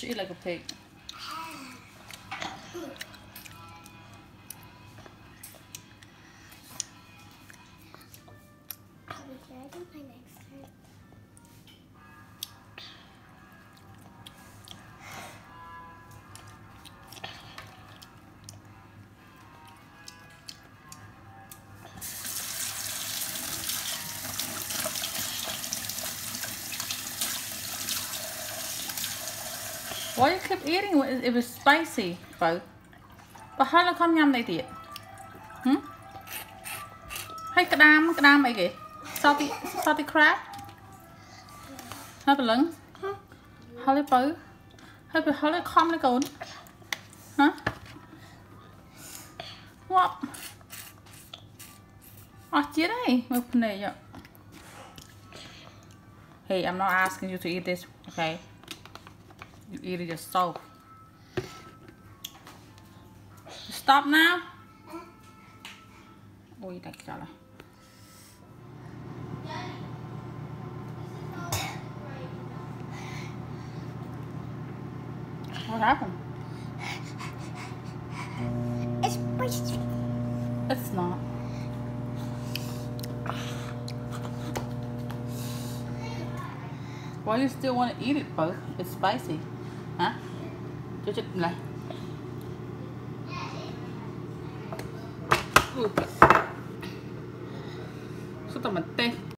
She eat like a pig. Why you keep eating it? It was spicy, Bo. But how come nhâm này tiệt? Hay cái đam ấy kìa. Salty crab. Hả bà lưng? Hả lấy Bo? Hả lấy com lấy cồn? Hả? What? Chết đây. Một này vậy. Hey, I'm not asking you to eat this, okay? You eat it yourself. Stop now. Ôi, đặt cho là. What happened? It's spicy. It's not. Why you still want to eat it, Bo? It's spicy. Hả? Cho chích lại. Sao tao mình tê?